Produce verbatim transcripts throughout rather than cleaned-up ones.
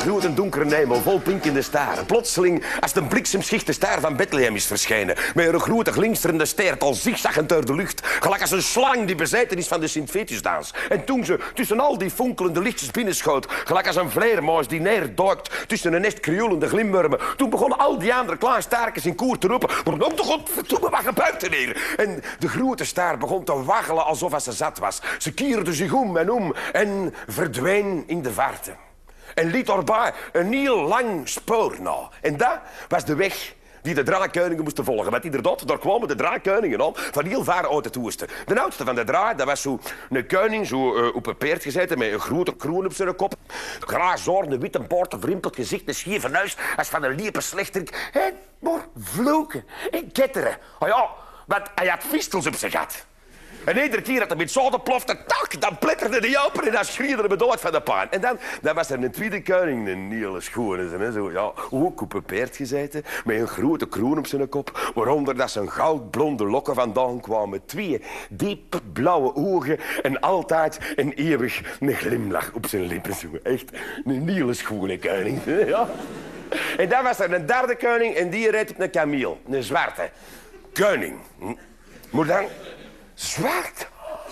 grote donkere hemel vol blinkende staren. Plotseling, als de bliksemschicht de staar van Bethlehem is verschenen. Met een grote glinsterende staart al zigzaggend door de lucht. Gelijk als een slang die bezeten is van de Sint-Vetusdans. En toen ze tussen al die fonkelende lichtjes binnenschoot, gelijk als een vleermuis die neerduikt tussen een nest krioelende glimwormen. Toen begonnen al die andere kleine staartjes in koer te roepen. Maar ook toch godverdomme, wat gebeurt er hier? En de grote staar begon te waggelen alsof ze zat was. Ze kierde zich om en om en verdween in de verte. En liet daarbij een heel lang spoor na. En dat was de weg die de draaikoningen moesten volgen. Want inderdaad, daar kwamen de draaikoningen aan van heel ver uit het oosten. De oudste van de draai, dat was zo een koning zo uh, op een paard gezeten met een grote kroon op zijn kop. Graas haar, een witte baard, een verrimpeld gezicht, een schieve neus als van een liepe slechterik. En maar vloeken en ketteren. Oh ja, want hij had vistels op zijn gat. En iedere keer dat hij met zoden plofte, tak, dan pletterde hij open en dan schreeuwde hij dood van de pijn. En dan, dan was er een tweede koning, een hele schone, zo, ja, ook op een paard gezeten, met een grote kroon op zijn kop, waaronder dat zijn goudblonde lokken vandaan kwamen. Twee diepe blauwe ogen en altijd een eeuwig een glimlach op zijn lippen. Zo. Echt een hele schone koning. Ja. En dan was er een derde koning en die reed op een kameel, een zwarte koning. Maar dan... zwart.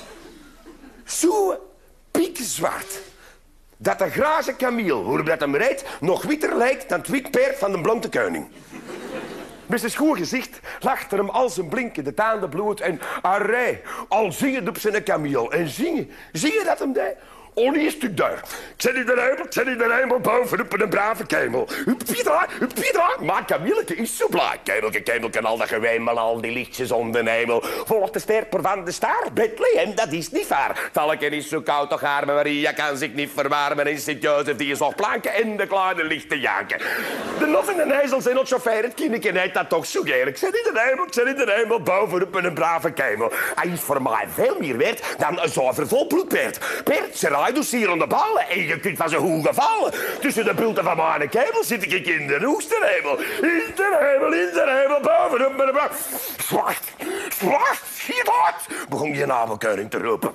Zo piekzwart. Dat de graze kameel, hoe dat hem rijdt, nog witter lijkt dan het wit paard van de blonde koning. Met zijn schoon gezicht lacht er hem al zijn blinkende tanden bloed en arrij, al zingend op zijn kameel. En zingen, zingen dat hem deed. Oh, die is u daar. Ik zet in de hemel, ik zet in de hemel bovenop een brave kemel. Hup, Pietra, hup, Pietra. Maar Kamileke is zo blij. Kemelke, kemelke, al dat gewemel, al die lichtjes om de hemel. Volgt de sterper van de staar, Bethlehem, dat is niet waar. Talken is zo koud, toch arme Maria kan zich niet verwarmen. En Sint-Jozef, die is nog planken en de kleine lichten janken. De noffen en ijzel zijn nog chauffeur, het kindje heet dat toch zo geer. Ik zet in de hemel, ik zet in de hemel bovenop een brave kemel. Hij is voor mij veel meer waard dan een zuiver volbloedpaard. Paard, dus hier aan de ballen en je kunt van zijn hoegen vallen. Tussen de bulten van mijn kebel zit ik in de hoogste hemel. In de hemel, in de hemel, bovenop met de brak. Zwart, zwart, hieruit, begon je navelkoning te roepen.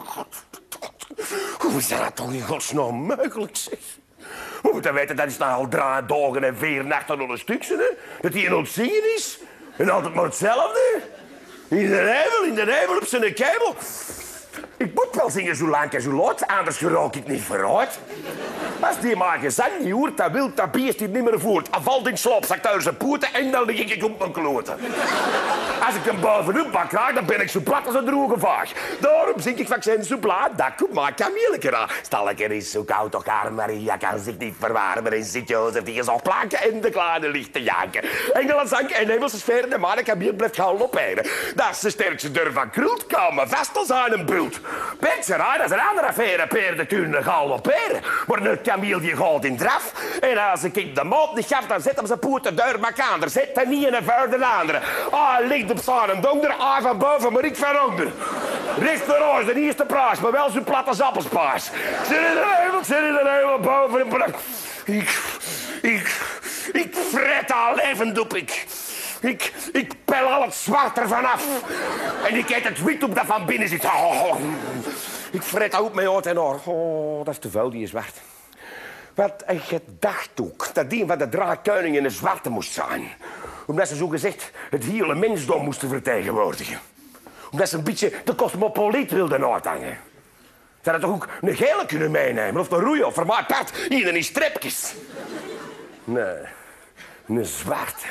Hoe is dat toch in godsnaam mogelijk, zeg? We moeten weten, dat is nou al drie dagen en vier nachten nog een stukje, hè? Dat hij een ontzingen is. En altijd maar hetzelfde. In de hemel, in de hemel, op zijn kebel. Ik moet wel zingen zo lang en zo luid, anders geraak ik niet vooruit. Als die maar gezang niet hoort, dan wil dat beest die niet meer voert. Hij valt in slaap, zakt uit zijn poeten en dan lig ik op mijn kloten. Als ik hem bovenop bak raak, dan ben ik zo plat als een droge vaag. Daarom zing ik van zijn zo plat, dat komt maar kameelke aan. Stalker is zo koud, toch arme Maria kan zich niet verwarmen. En Sint-Jozef, die is al planken en de kleine lichten janken. Engelen zang en hemelse sferen, de maar de kameel blijft gauw op eieren. Dat is de sterkste durf van krult, komen vast als aan een bult. Petseraar, dat is een andere affaire. Paarden kunnen gauw op peren. Maar een kameel die gaat in draf. En als ik de maat niet gaf, dan zet hem zijn poeten deur mekander. Zet hij niet in een vuur de andere. Ah, ligt op staan en donder. Ah, van boven, maar ik van onder. Rechts naar huis, de eerste praas, maar wel zo plat als appelspaas. Zit in de hemel, zit in de hemel, boven. Ik, ik, ik fret al levend op, ik. Ik, ik pel al het zwart ervan af. En ik eet het wit op dat van binnen zit. Oh, ik fret dat op mijn oor en oor. Oh, dat is te vuil, die is zwart. Wat een gedacht ook, dat die van de draakkoningen een zwarte moest zijn. Omdat ze zo gezegd het hele mensdom moesten vertegenwoordigen. Omdat ze een beetje de cosmopoliet wilden uithangen. Ze hadden toch ook een gele kunnen meenemen, of een roeien, of voor mij part, hier in strepjes. Nee, een zwarte.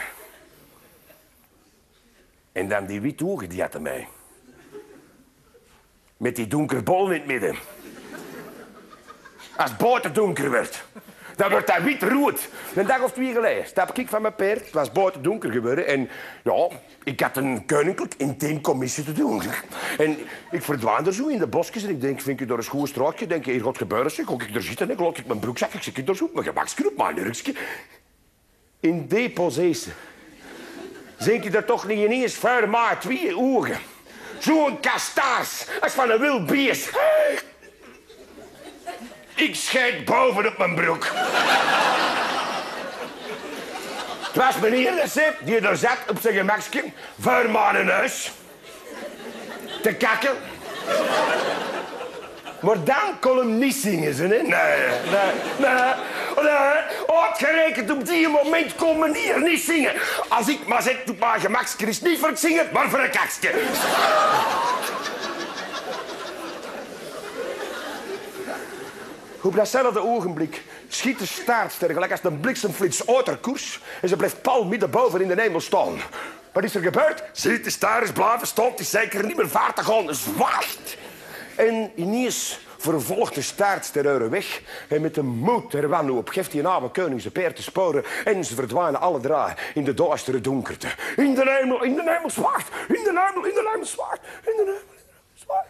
En dan die witte ogen, die hadden mij. Met die donkere bol in het midden. Als het buiten donker werd, dan wordt dat wit rood. Een dag of twee geleden stap ik van mijn paard. Het was buiten donker geworden. En ja, ik had een koninklijk intiem commissie te doen. En ik verdwaan er zo in de bosjes. En ik denk, vind ik door een schoon straatje. Denk, hier gaat gebeuren. Zeg, ga ik er zitten. En laat ik mijn broekzak. Ik zit er zo op mijn gemaksknoep, mijn nurkje. In die positie. Denk je er toch niet ineens voor maar twee ogen. Zo'n kastaars als van een wild beest. Ik scheid boven op mijn broek. Het was meneer Recep die er zat op zijn gemakje voor maar een huis. Te kakken. Maar dan kon hem niet zingen, ze, hè? Nee, nee, nee. Nee, uitgerekend op die moment kon men hier niet zingen. Als ik maar zeg, op mijn gemakske is niet voor het zingen, maar voor een kakske. Op datzelfde ogenblik schiet de staartster gelijk als een bliksemflits uit haar koers en ze blijft pal midden boven in de hemel staan. Wat is er gebeurd? Ziet de staar is blijven staan, het is zeker niet meer vaart te gaan, zwaard. En ineens vervolgt de staartster haar weg en met de moed der wanhoop geeft die oude koning zijn paard te sporen en ze verdwijnen alle drie in de duistere donkerte. In de hemel, in de hemel zwaard, in de hemel, in de hemel zwaard, in de hemel, in de hemel zwaard.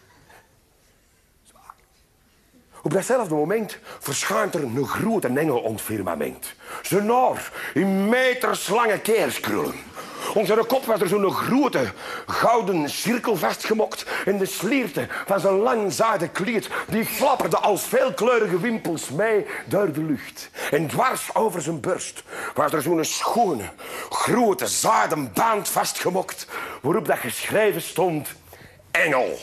Op datzelfde moment verschijnt er een grote engel on het firmament. Zijn haar in meterslange keerskrullen. Onder zijn kop was er zo'n grote gouden cirkel vastgemokt en de slierte van zijn lang zijden kleed die flapperde als veelkleurige wimpels mee door de lucht. En dwars over zijn borst was er zo'n schone, grote zijden band vastgemokt waarop dat geschreven stond Engel.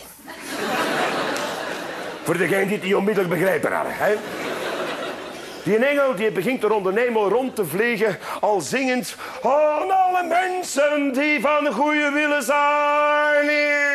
Voor degenen die het niet onmiddellijk begrijpen hadden. Hè? Die engel die begint er rond de hemel rond te vliegen, al zingend aan alle mensen die van goede willen zijn.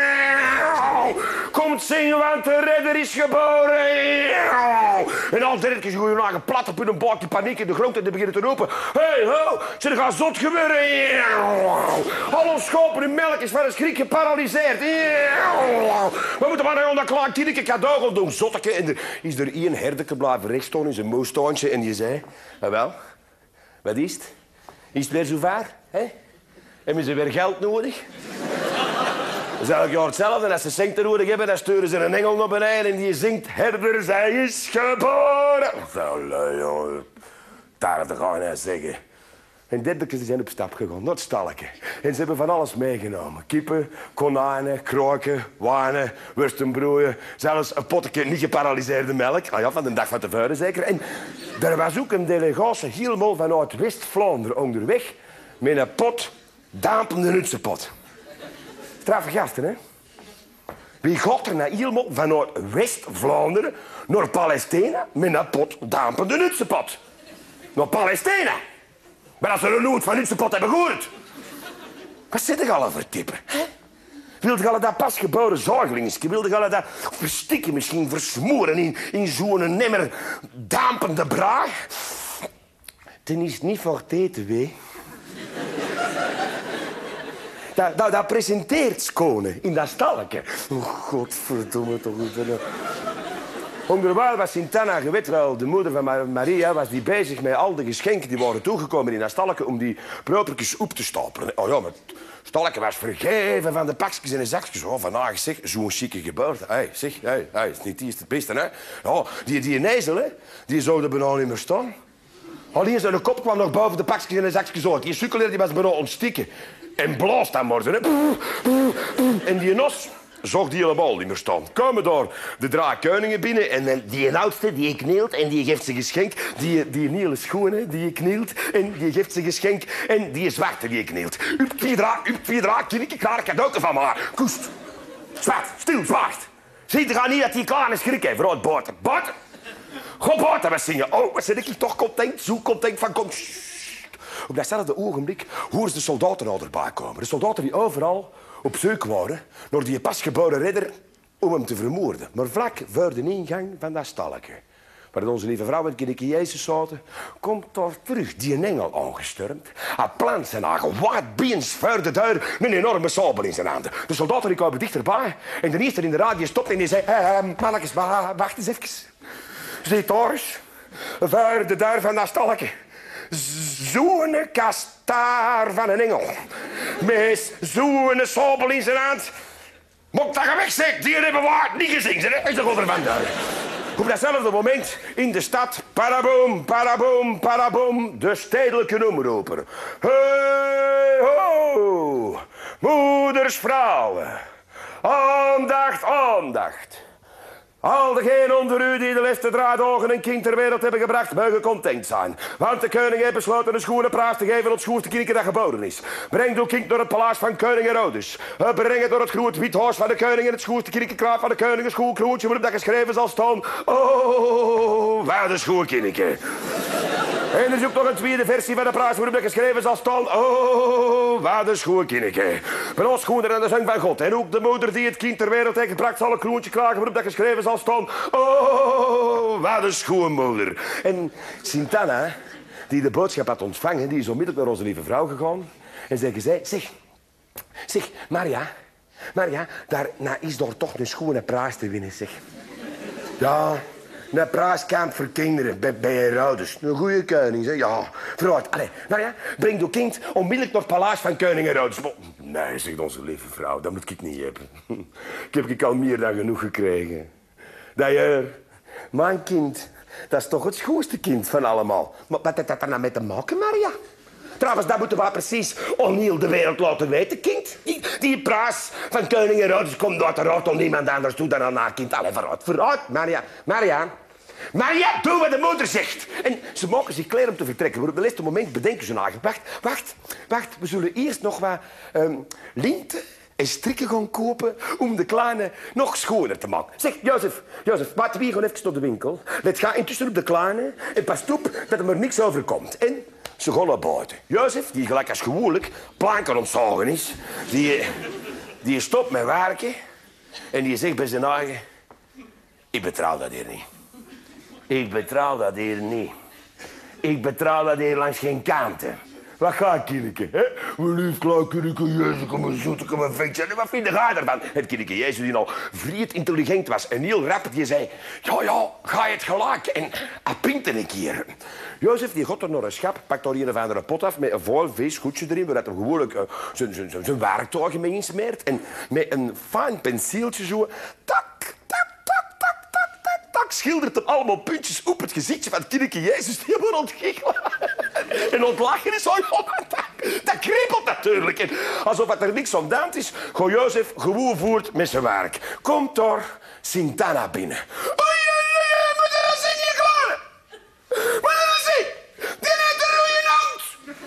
Komt zingen, want de redder is geboren. En al direct goeie nagen plat op hun bak, die paniek in de grond en die beginnen te roepen. Hé, hey, ho, ze gaan zot gebeuren. Al ons schopen en melk is van een schrik geparalyseerd. We moeten maar naar dat klein kindje cadeau gaan doen, zotteke. En er is er één herdeke blijven rechtstaan in zijn moestuintje en die zei, ah, wel, wat is het? Is het weer zover? Hè? Hebben ze weer geld nodig? Dat is elk jaar hetzelfde. En als ze centen nodig hebben, dan sturen ze een engel naar beneden en die zingt herder, zij is geboren. Zo, lui, jongen. Daar ga je nou zeggen. En derdekes zijn op stap gegaan, naar het stalletje. En ze hebben van alles meegenomen. Kippen, konijnen, kroken, wijnen, worstenbroeien. Zelfs een potje niet geparalyseerde melk. Ah ja, van de dag van tevoren zeker. En er was ook een delegatie helemaal vanuit West-Vlaanderen onderweg met een pot dampende nutsenpot. Straffe gasten, hè? Wie gaat er nou helemaal vanuit West-Vlaanderen naar Palestina met een pot dampende nutsenpot? Naar Palestina? Maar als ze er nooit van nutsenpot hebben gehoord. Wat zit er al voor typen? Wilde je dat pasgeboren zuigelingetje? Wilde je dat verstikken, misschien versmoren in, in zo'n nemmer dampende braai? Dan is het niet voor het eten, wee. Dat, dat, dat presenteert Skone in dat stalletje. Oh, godverdomme toch. Onderwijl was Sint-Anna gewet wel, de moeder van Maria, was die bezig met al de geschenken die waren toegekomen in dat stalletje om die propertjes op te stapelen. Oh ja, maar het stalletje was vergeven van de pakjes en de zakjes. Oh, vandaag zeg, zo'n chique geboorte. Hey, zeg, hey, hey, is niet die is het beste, hè? Oh, die, die nezel, hè, die zou er bijna niet meer staan. Alleen zijn kop kwam nog boven de pakjes en de zakjes uit. Die sukkeleer die was bijna ontstikken. En blaast dan morgen, hè. En die nos zag die helemaal niet meer staan. Komen door de drie koningen binnen en die oudste die knielt en die geeft ze geschenk. Die, die nieuwe schoenen die knielt en die geeft ze geschenk. En die zwarte die knielt. Up twee draak, up twee draak, kindje, klaar cadeau van maar. Koest. Zwart, stil, zwart. Zie je niet dat die kleine schrik heeft voor het buiten. Buiten. Ga buiten wat zingen. Oh, wat zit ik toch content? Zo content van kom. Op datzelfde ogenblik horen ze de soldaten al erbij komen. De soldaten die overal op zoek waren naar die pasgeboren redder om hem te vermoorden. Maar vlak voor de ingang van dat stalletje, waar onze lieve vrouw en kindje Jezus zaten, komt daar terug die engel aangestormd. Hij plant zijn eigen waardbeens voor de deur met een enorme sabel in zijn handen. De soldaten die kwamen dichterbij en de eerste in de radio stopte en die zei, eh, mannetjes, wacht eens even. Zit daar eens, voor de deur van dat stalletje. Zo'n kastaar van een engel. Met zo'n sabel in zijn hand. Mok dat je wegzegt, die hebben we niet gezien. Ze is er van daar. Op datzelfde moment in de stad, paraboom, paraboom, paraboom, de stedelijke omroeper. Hey ho, moeders, vrouwen, aandacht, aandacht. Al degenen onder u die de laatste drie dagen een kind ter wereld hebben gebracht, mogen content zijn. Want de koning heeft besloten een schoene prijs te geven aan het schoonste kindje dat geboren is. Breng uw kind door het paleis van koning Herodes. Breng het door het groot wit huis van de koning en het schoonste kindje kraaf van de koning een schoolklootje waarop dat geschreven zal staan. Oh, waar de schoolkindje. En er is ook nog een tweede versie van de praat waarop dat geschreven zal staan. Oh, wat een schoon kindje. Maar ons schoener aan de zang van God. En ook de moeder die het kind ter wereld heeft gebracht zal een kroontje krijgen waarop dat geschreven zal staan. Oh, wat een schoonmoeder. En Sint-Anna, die de boodschap had ontvangen, die is onmiddellijk naar onze lieve vrouw gegaan. En ze zei, zeg, zeg, Maria, Maria, daarna is er toch een schone prijs te winnen, zeg. Ja, een prijskamp voor kinderen bij, bij Herodes. Een goede koning, zeg. Ja, vooruit. Allee, Maria, breng uw kind onmiddellijk naar het paleis van koning Herodes. Nee, zegt onze lieve vrouw, dat moet ik niet hebben. Ik heb ik al meer dan genoeg gekregen. D'ailleurs, mijn kind, dat is toch het schoonste kind van allemaal. Maar wat heeft dat er nou mee te maken, Maria? Trouwens, dat moeten we precies aan heel de wereld laten weten, kind. Die, die prijs van koning Herodes komt uiteraard aan niemand anders toe dan aan haar kind. Allee, vooruit, vooruit, Maria. Maria, Maria, doe wat de moeder zegt. En ze maken zich klaar om te vertrekken. Maar op het laatste moment bedenken ze nagen. Wacht, wacht, wacht. We zullen eerst nog wat um, linten en strikken gaan kopen om de kleine nog schoner te maken. Zeg, Jozef, Jozef, laten we hier gewoon even tot de winkel. Let ga intussen op de kleine en pas op dat er niks overkomt. En ze gaan naar buiten. Jozef, die gelijk als gewoonlijk planken ontzagen is, die, die stopt met werken en die zegt bij zijn eigen, ik betrouw dat hier niet. Ik betrouw dat hier niet. Ik betrouw dat hier langs geen kanten. Wat gaat kindje, hè? Mijn lief klein kindje Jezus, kom maar zoete, kom maar ventje. En wat vind jij ervan? Het kindje Jezus die al vreed intelligent was en heel rap, die zei, ja, ja, ga je het gelijk en apinte een keer. Jozef die gaat er naar een schap, pakt daar een of andere pot af met een vol vis goedje erin, waar hij gewoonlijk uh, zijn werktuigen mee insmeert. En met een fijn penseeltje zo, tak, tak, tak, tak, tak, tak, tak, schildert hem allemaal puntjes op het gezichtje van het kindje Jezus die hem ontgiggelen. En ontlachen is, oh, dat, dat kriebelt natuurlijk. En alsof er niks aan de hand is, gaat Jozef gewoon voort met zijn werk. Komt daar Sint-Anna binnen. Oei, oei, oei, moet je dat zien, je kleine? Moet je dat zien? Die heeft de rode hond.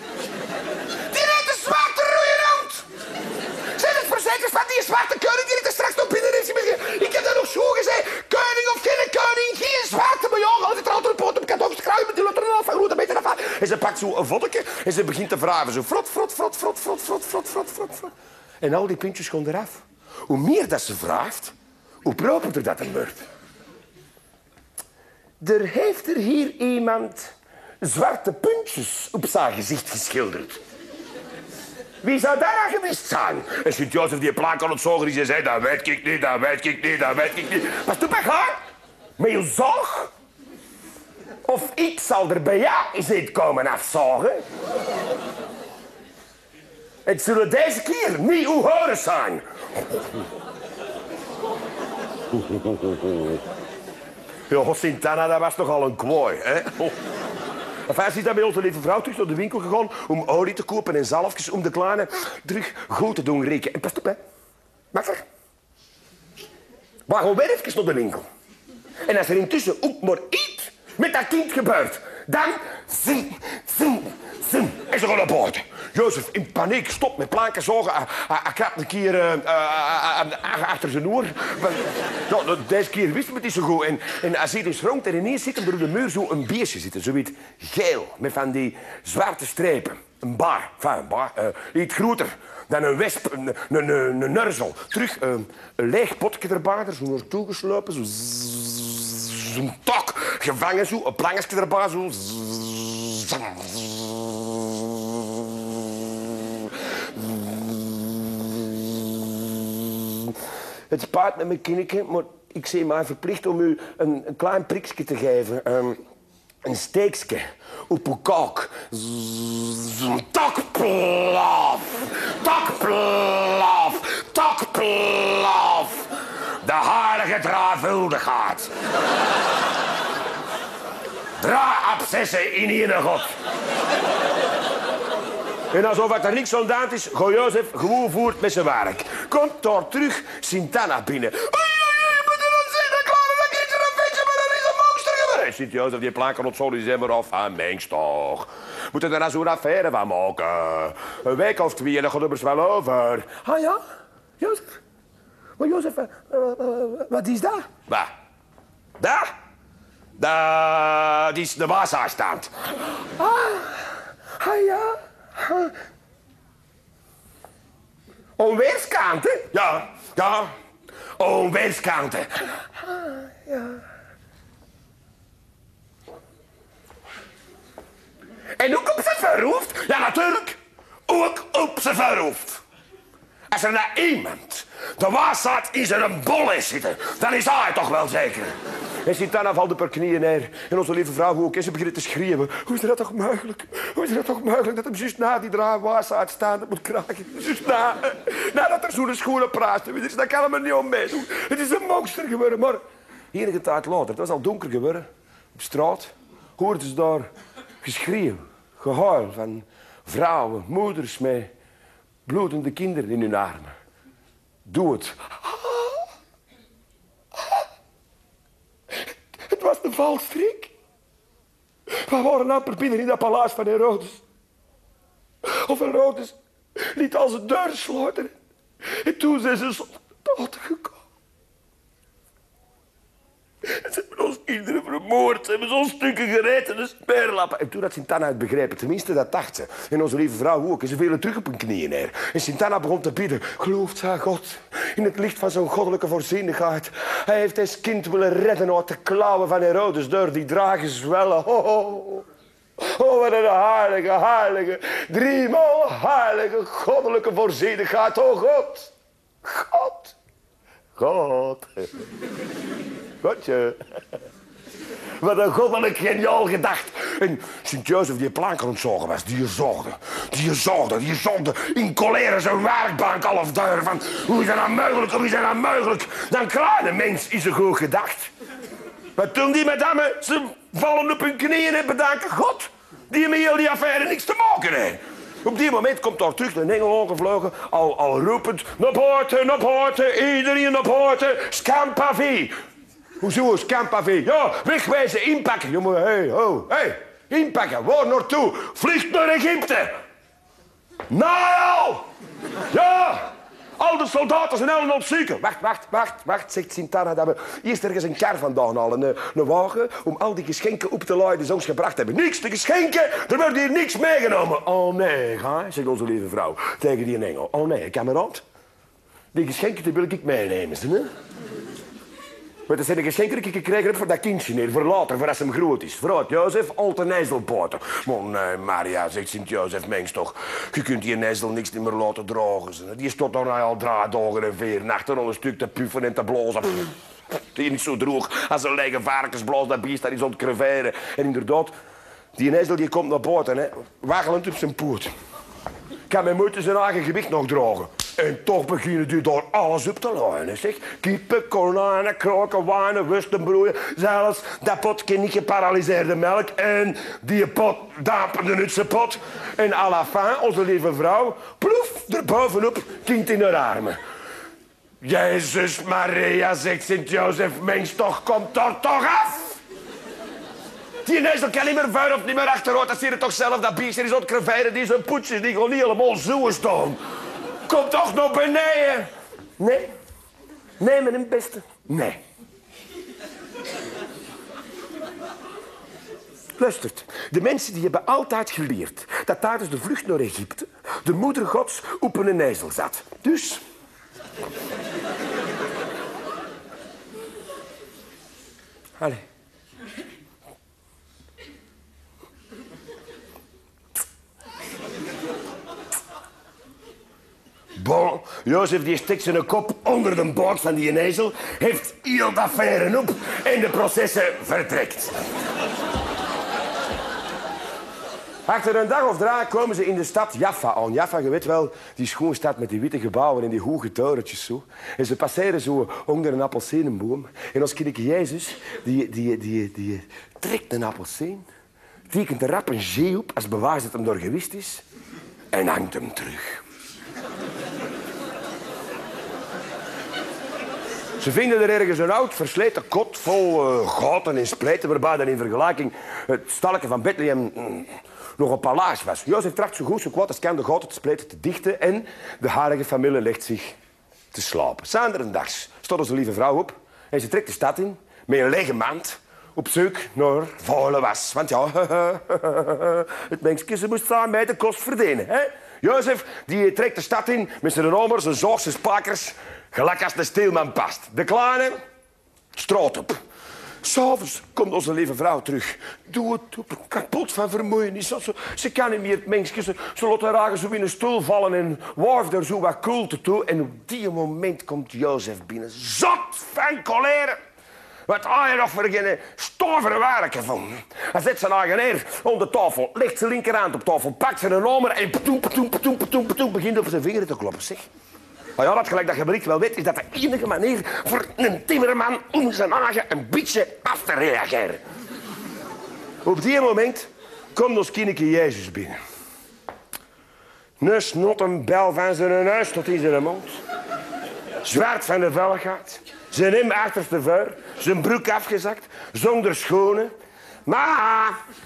Die heeft de zwarte rode hond. Zijn het verzekerd van die zwarte koning die er straks nog binnen heeft? Ik heb dat nog zo gezegd. Koning of geen koning, geen zwarte, maar ja, altijd er altijd een pot op cadeaus te kruimen met die lotter af van grote meter af. En ze pakt zo een voddenke en ze begint te vragen. Zo frot, frot, frot, frot, frot, frot, frot, frot, frot, frot. En al die puntjes gaan eraf. Hoe meer dat ze vraagt, hoe proper dat er wordt. Er heeft er hier iemand zwarte puntjes op zijn gezicht geschilderd. Wie zou dat nou geweest zijn? En Sint-Jozef die plaat aan het zorgen die zei, dat weet ik niet, dat weet ik niet, dat weet ik niet. Pas toe bij haar, met je zorg. Of ik zal er bij jou eens komen afzagen. Het zullen deze keer niet uw horen zijn. Ja, Sint-Anna, dat was nogal een klooi, hè? Enfin, ze is dan bij onze lieve vrouw terug naar de winkel gegaan om olie te kopen en zalfjes om de kleine terug goed te doen rekenen. En pas op, hè. Makker. Maar gewoon weer even naar de winkel. En als er intussen ook maar iets met dat kind gebeurt, dan zin, zin, zin. En ze gaan naar buiten. Jozef in paniek stopt met planken zogen. Hij krabt een keer uh, uh, uh, achter zijn oor. Ja, deze keer wist het niet zo goed. En, en hij ziet dus rond en ineens zit er door de muur zo een beestje zitten. Zoiets geel, met van die zwarte strepen. Een baar, enfin, een baar, uh, iets groter dan een wesp, een, een, een, een nurzel. Terug uh, een leeg potje erbij, er zo naartoe geslopen. Zo zo'n tak gevangen, zo, een plangetje erbij, zo. Het spijt me, mijn kindje, maar ik zie mij verplicht om u een, een klein prikje te geven. Um, een steekje op uw kaak. Takplaf, takplaf, takplaf. De heilige draavuldigheid. Draabsessen in ieder god. En alsof er niks aan de hand is, gaat Jozef gewoon voort met zijn werk. Komt daar terug Sint-Anna binnen. Oei, oei, oei, je moet er dan zien, dat klaar, dat kind er een beetje, maar er is een monster geweest. Sint-Jozef, die planken op zo, die zijn maar af aan mengst toch. Moeten er dan zo'n affaire van maken. Een week of twee en dan gaat het er wel over. Ah ja, Jozef. Maar Jozef, uh, uh, uh, wat is dat? Wat? Dat? Da, die is de waasaarstaand. Ah, ah ja. Ah. Onweerskanten? Ja, ja. Onweerskanten. Ah, ja. En ook op zijn verhoofd? Ja, natuurlijk. Ook op zijn verhoofd. Als er nou iemand de waasaard in zijn bol is zitten, dan is hij toch wel zeker. En Sint-Anna valt op haar knieën neer. En onze lieve vrouw ook. En ze begint te schreeuwen. Hoe is dat toch mogelijk? Hoe is dat toch mogelijk dat hem juist na die draai waasaard staande moet kraken? Juist na. Nadat er zo'n schoenen praat. Dus dat kan hem er niet om meedoen. Het is een monster geworden. Maar enige tijd later, het was al donker geworden. Op straat hoorden ze daar geschreeuw, gehuil van vrouwen, moeders met bloedende kinderen in hun armen. Doe het. Het was de valstrik. We waren amper binnen in dat paleis van Herodes. Of Herodes liet al zijn deur sluiten. En toen zijn ze soldaten gekomen. Ze hebben ons kinderen vermoord. Ze hebben ze ons stukken gereten en speerlappen. En toen had Sint-Anna het begrepen. Tenminste, dat dacht ze. En onze lieve vrouw ook. En ze vielen terug op hun knieën neer. En Sint-Anna begon te bidden. Gelooft zij God in het licht van zijn goddelijke voorzienigheid. Hij heeft zijn kind willen redden uit de klauwen van Herodes door die dragen zwellen. Oh, oh. Oh, wat een heilige, heilige, driemaal heilige, goddelijke voorzienigheid. Oh, God. God. God. Godje. Wat een goddelijk geniaal gedacht. En Sint-Jozef die plank aan het zorgen was, die zorgde. Die zorgde, die zorgde in colère zijn werkbank half deur van hoe is dat nou mogelijk, hoe is dat nou mogelijk? Dan kleine mens is een goed gedacht. Maar toen die madame, ze vallen op hun knieën en bedanken God. Die met heel die affaire niks te maken heeft. Op die moment komt daar terug een engel aangevlogen, al, al roepend, naar buiten, naar buiten, iedereen naar buiten, scampavé. Hoezo, scampavé? Ja, wegwijzen, inpakken. Jongen, hé, hey, ho, hé, hey, inpakken, waar naartoe? Vlucht naar Egypte. Nou, ja, al de soldaten zijn helemaal ontzoeken. Wacht, wacht, wacht, wacht, zegt Sint-Anna, dat we eerst ergens een kar vandaan halen, een, een wagen, om al die geschenken op te laden die ze ons gebracht hebben. Niks te geschenken, er wordt hier niks meegenomen. Oh nee, ga, zegt onze lieve vrouw tegen die engel. Oh nee, kameraad, die geschenken die wil ik meenemen, hè? Maar dat zijn de geschenken die ik gekregen heb voor dat kindje hier, voor later, voor als hem groot is. Vooruit, Jozef, alte nijzelpoten. Maar nee, Maria, zegt Sint-Jozef, mens toch, je kunt die nijzel niks meer laten dragen. Die stond nog al drie dagen en vier nachten al een stuk te puffen en te blazen. Die is zo droog als een lege varkensblaas, dat beest dat is aan het creveren. En inderdaad, die nijzel die komt naar buiten, hè, waggelend op zijn poot. Kan met moeite zijn eigen gewicht nog dragen. En toch beginnen die daar alles op te laaien, zeg. Kippen, konijnen, kroken, wijnen, worstenbroeien. Zelfs dat potje niet geparalyseerde melk. En die pot dampende uit zijn pot. En à la fin, onze lieve vrouw, ploef, erbovenop, kind in haar armen. Jezus Maria, zegt Sint-Jozef, mens toch, komt er toch af! Die nijzel kan niet meer vuil of niet meer achteruit. Dat zie je toch zelf, dat beest is aan het creveren, die zijn poetsjes, die gaan niet helemaal zo staan. Kom toch nog beneden. Nee. Nee, mijn beste. Nee. Luistert. De mensen die hebben altijd geleerd dat tijdens de vlucht naar Egypte de moeder gods op een nijzel zat. Dus... Allee. Bon, Jozef die steekt zijn kop onder de boord van die nijzel, heeft heel de affaire op en de processen vertrekt. Achter een dag of drie komen ze in de stad Jaffa aan. Jaffa, je weet wel, die schoon stad met die witte gebouwen en die hoge torentjes zo. En ze passeren zo onder een appelsinenboom. En ons kindje Jezus, die, die, die, die trekt een appelsien, tekent er rap een G op als bewijs dat hem door gewist is en hangt hem terug. Ze vinden er ergens een oud, versleten kot vol uh, gaten en spleten, waarbij dan in vergelijking het stalletje van Bethlehem mm, nog een paleis was. Jozef tracht zo goed zo kwaad als kan de gaten te spleten te dichten en de heilige familie legt zich te slapen. Zaterdags staat onze lieve vrouw op en ze trekt de stad in met een lege mand, op zoek naar vuile was. Want ja, het mensje moest samen met de kost verdienen. Hè? Jozef die trekt de stad in met zijn romers, zijn zoog, zijn spakers. Gelijk als de steelman past. De kleine, straat op. S'avonds komt onze lieve vrouw terug. Doe het op, kapot van vermoeienis. Ze, ze kan niet meer het mensje. Ze, ze laat haar raken zo in een stoel vallen en warft er zo wat koelte toe. En op die moment komt Jozef binnen. Zot van colère. Wat hij nog voor een stovere werken van. Hij zet zijn eigen neer onder tafel, legt zijn linkerhand op tafel, pakt zijn nomer en patoem, patoem, patoem, patoem, patoem, begint op zijn vingeren te kloppen. Zeg. Maar ja, dat gelijk dat je bericht wel weet, is dat de enige manier voor een timmerman om zijn eigen een beetje af te reageren. Op die moment komt ons kindje Jezus binnen. Een snottenbel van zijn neus tot in zijn mond. Zwart van de velligheid. Zijn hem achterste vuur. Zijn broek afgezakt. Zonder schoenen. Mama.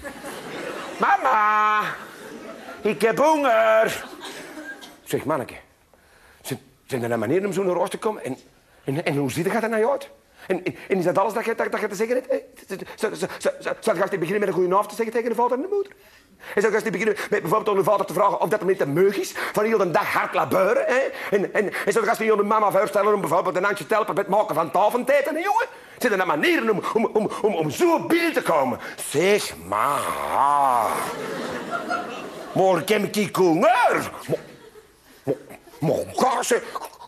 Mama. Ik heb honger. Zeg, manneke. Zijn er een manier om zo naar huis te komen? En, en, en hoe ziet het er naar je uit? En, en, en is dat alles dat je, dat, dat je te zeggen hebt? Zou je gast beginnen met een goede avond te zeggen tegen de vader en de moeder? En zou je gast beginnen met bijvoorbeeld aan de vader te vragen of dat hem niet te meug is? Van heel de dag hard labeuren? Hè? En, en, en zou je gast je mama voorstellen om bijvoorbeeld een handje te helpen met het maken van tafeltijd? Hè, jongen? Zijn er manieren om, om, om, om, om zo binnen te komen? Zeg maar. Morgen heb ik honger. Maar ga ze...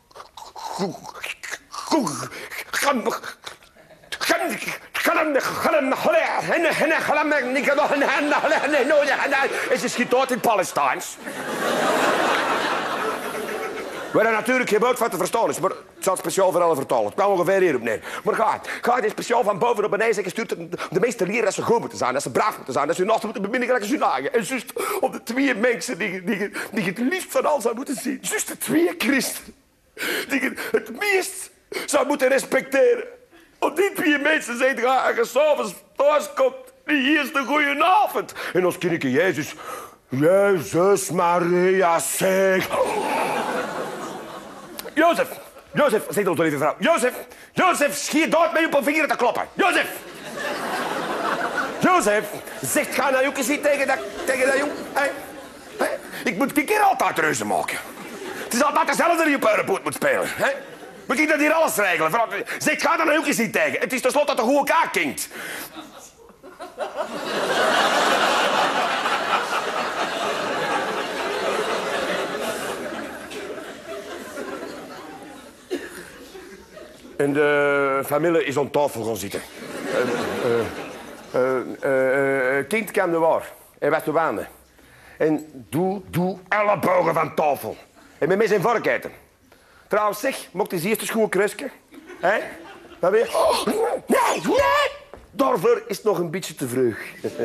En ze schiet uit in Palestijns. Waar er natuurlijk geen woord van te verstaan is, maar het staat speciaal voor alle vertalen. Het kwam ongeveer hierop neer. Maar ga het. Ga het speciaal van boven naar beneden zeggen. Stuurt de meeste leren dat ze goed moeten zijn, dat ze braaf moeten zijn, dat ze hun naast moeten beminnen gelijk als hun eigen. En juist op de twee mensen die, die, die je het liefst van al zou moeten zien. Juist de twee christenen die je het meest zou moeten respecteren. Op die twee mensen zegt ga als je s'avonds thuis komt. Hier is de goeie avond. En ons kindje Jezus. Jezus Maria zeg. Jozef, Jozef, zegt onze lieve vrouw. Jozef, Jozef, schiet dood met je op een vinger te kloppen. Jozef. Jozef, zegt ga naar Joekje zien tegen dat, tegen dat jong. Hey. Hey. Ik moet die keer altijd reuze maken. Het is altijd dezelfde die op Europoort moet spelen. Hey. Moet ik dat hier alles regelen? Zegt ga naar Joekje zien tegen. Het is tenslotte dat de goede kaak kinkt. En de familie is aan tafel gaan zitten. Het uh, uh, uh, uh, kind kwam de waar. Hij was te waanden. En doe, doe ellebogen van tafel. En met mij zijn vork eten. Trouwens, zeg, mocht hij eerst een schoen krusken? Hé? Wat weer? Oh, nee, nee! Daarvoor is het nog een beetje te vroeg.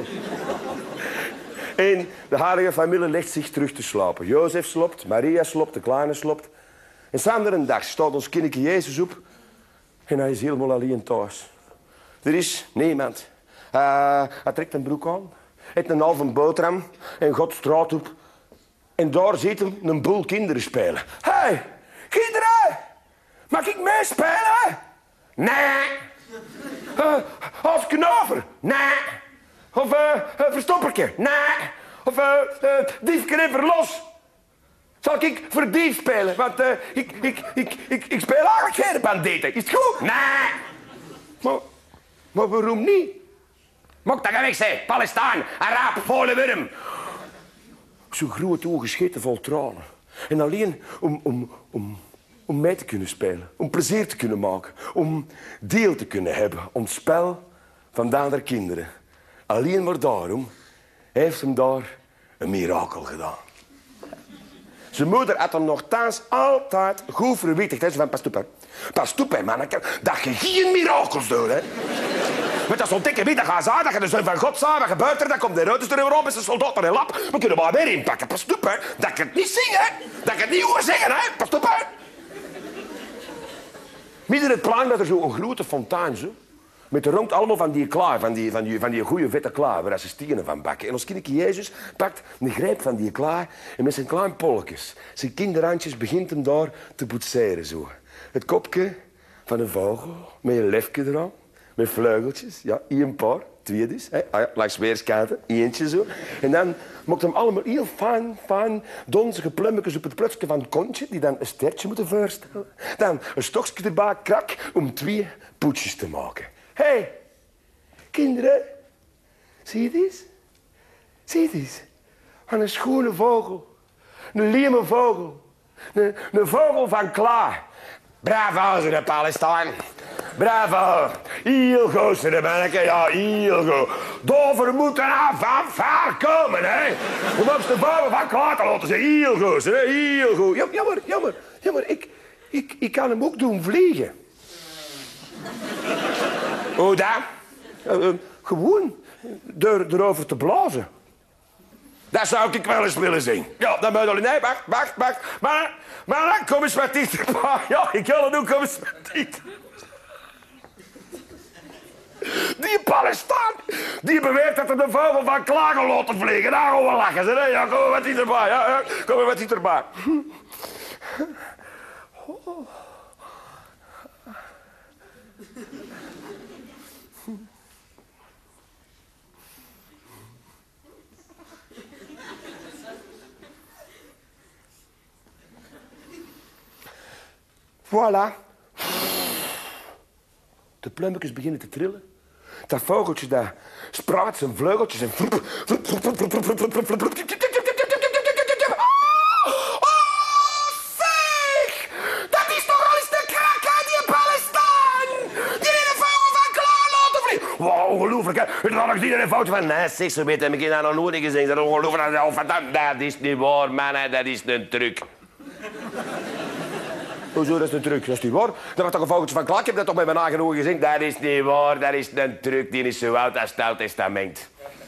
En de heilige familie legt zich terug te slapen. Jozef slaapt, Maria slaapt, de kleine slaapt. En samen een dag staat ons kindje Jezus op. En hij is helemaal alleen thuis. Er is niemand. Uh, hij trekt een broek aan, eet een halve boterham en gaat straat op. En daar ziet hem een boel kinderen spelen. Hé, hey, kinderen! Mag ik meespelen? Nee. Uh, als knaver? Nee. Of uh, uh, verstoppertje? Nee. Of uh, uh, diefke en verlos? Zal ik voor dief spelen? Want uh, ik, ik, ik, ik, ik speel eigenlijk geen bandieten. Is het goed? Nee. Maar, maar waarom niet? Mocht dat weg zijn. Palestijn, Araab, volle worm. Zo grote ogen scheten vol tranen. En alleen om, om, om, om mee te kunnen spelen. Om plezier te kunnen maken. Om deel te kunnen hebben. Om het spel van de andere kinderen. Alleen maar daarom heeft hem daar een mirakel gedaan. Zijn moeder had hem nogthans altijd goed verwittigd. Hij zei van, pas op, hè. Pas op, hè, manneke, dat je geen mirakels doet, hè. Met dat zo'n dikke witte gaan zijn, dat je de zoon van God zei, wat gebeurt er? Dan komt de ruiters er weer met zijn soldaat naar een lap. We kunnen maar weer inpakken. Pas op, hè. Dat ik het niet zing, hè. Dat ik het niet hoor zeggen, hè. Pas op, hè. Midden in het plein was er zo'n grote fontein, zo. Met de rond allemaal van die klaar, van die, van die, van die goede vette klaar, waar ze stenen van bakken. En ons kindje Jezus pakt een greep van die klaar en met zijn klein polletjes, zijn kinderhandjes, begint hem daar te boetseren, zo. Het kopje van een vogel, met een lefje eraan, met vleugeltjes. Ja, één paar, twee dus. Hè. Ah ja, langs weerskanten, eentje zo. En dan maakt hem allemaal heel fijn, fijn, donzige plummetjes op het plukje van het kontje, die dan een stertje moeten voorstellen. Dan een stokje erbij, krak, om twee poetjes te maken. Hé, hey, kinderen, zie je dit? Zie je dit? Aan een schone vogel, een lieme vogel, een, een vogel van klaar. Bravo, ze de Palestijn. Bravo. Heel goed, ze de manneke. Ja, heel goed. Dover moeten aan van ver komen, hè. Je mag de vogel van klaar te laten. Ze heel goed, ze heel goed. Jammer, jammer, jammer. Ik, ik, ik kan hem ook doen vliegen. Hoe dan? Uh, uh, gewoon door, erover te blazen. Dat zou ik wel eens willen zien. Ja, dan moet je... Nee, wacht, wacht, wacht. Maar, maar dan kom eens wat dichterbij. Ja, ik wil het ook, kom eens wat dichter. Die Palestijn, die beweert dat er de vogel van Klagen laten vliegen. Daar gaan we lachen, ze. Ja, kom maar wat dichterbij. Ja, ja, kom maar wat dichterbij. Voilà. De plummetjes beginnen te trillen. Dat vogeltje daar spraat zijn vleugeltjes en... Oh, zeg! Dat is toch al eens de krak uit die Palestijn! Die in een vogel van klaar laten vliegen! Wow, ongelooflijk, hè? Het was nog niet een foutje van... Nee, zeg, zo weet heb ik daar nog nooit gezien. Dat is ongelooflijk. Dat is niet waar, man. Dat is een truc. Hoezo, dat is een truc? Dat is niet waar. Dat was toch een vogeltje van Klak? Ik heb dat toch met mijn eigen ogen gezien? Dat is niet waar, dat is een truc. Die is zo oud als het Oud Testament.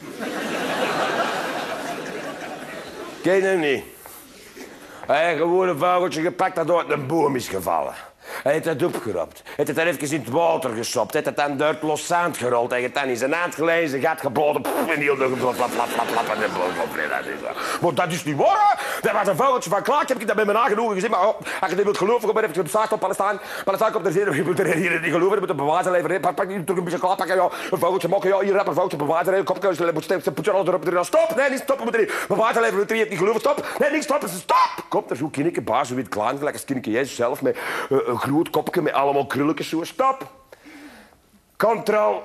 Ken je hem niet? Hij heeft gewoon een vogeltje gepakt dat uit een boom is gevallen. Hij heeft het opgerapt. Hij heeft het er even in het water gesopt. Hij heeft het dan door het los zand gerold. Hij heeft het dan in zijn hand gelezen, zijn gat geboden. En heel de flap, flap, flap, flap, flap. En de boom op. Maar dat is niet waar, hè? Dat was een vogeltje van Klaak. Heb ik dat met mijn eigen ogen gezien. Maar oh, als je dit wilt geloven, kom maar even op zaak op Palestijn. Palestijn komt er zeer. Je moet er hier niet geloven. Je moet een bewijzen leveren. Pak, pak niet terug een beetje klaar pakken. Ja, een vogeltje maken. Ja, hier heb een vogeltje bewijzen leveren. Kopkeuze. Je moet steeds een poetje alles erop erin. Stop! Nee, niet stoppen. Moet erin. Bewijzen leveren. Je hebt niet geloven. Stop! Nee, niet stoppen. Stop! Komt er zo'n kindje, baas, zo wit klein, gelijk als kindje Jezus zelf, met uh, een groot kopje met allemaal krulletjes zo. Stop! Control.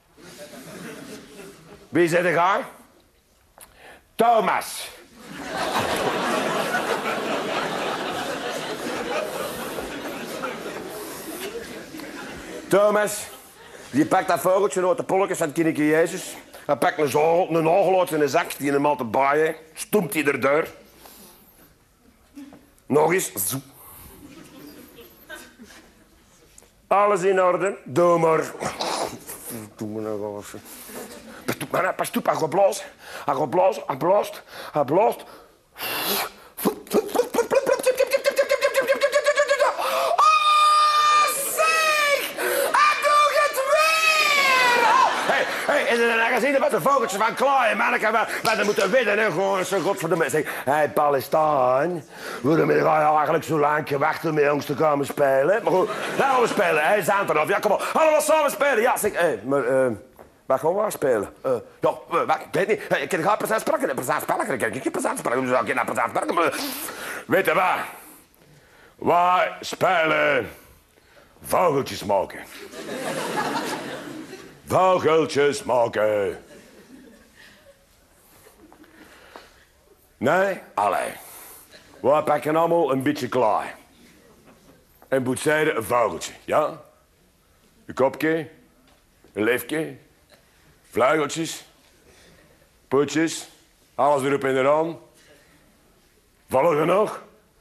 Wie zit er gaan? Thomas. Thomas, die pakt dat vogeltje uit de polletjes van het kindje Jezus. Hij pakt een, zo, een nagel uit zijn zak, die hem al te baaien. Stoemt hij erdoor. Nog eens. Zo. Alles in orde. Doe maar. Doe maar nog eens. Pas toe, hij gaat blazen. Hij gaat blazen, hij blaast, hij blaast. Is er een gezien met de vogeltjes van Klaar, manneke, maar dan moeten winnen en gewoon zo godverdomme zeggen. Hé, hey, Palestijn, waarom heb je eigenlijk zo lang gewacht om met ons te komen spelen? Maar goed, dan gaan we spelen, hè, zaterdag. Ja, kom op, gaan we samen spelen? Ja, zeg, hé, hey, maar, eh, uh, waar gaan we spelen? Uh, ja, uh, wat, ik weet niet, ik kan geen precies spreken, een precies spelen, ik kan geen precies spreken, dus ik kan precies spreken, maar... Weet je wat? Wij spelen vogeltjes maken. Vogeltjes maken. Nee? Allee. We pakken allemaal een beetje klaar. En boetseren een vogeltje, ja? Een kopje, een leefje, vluigeltjes, pootjes, alles erop en eraan. Vallen genoeg?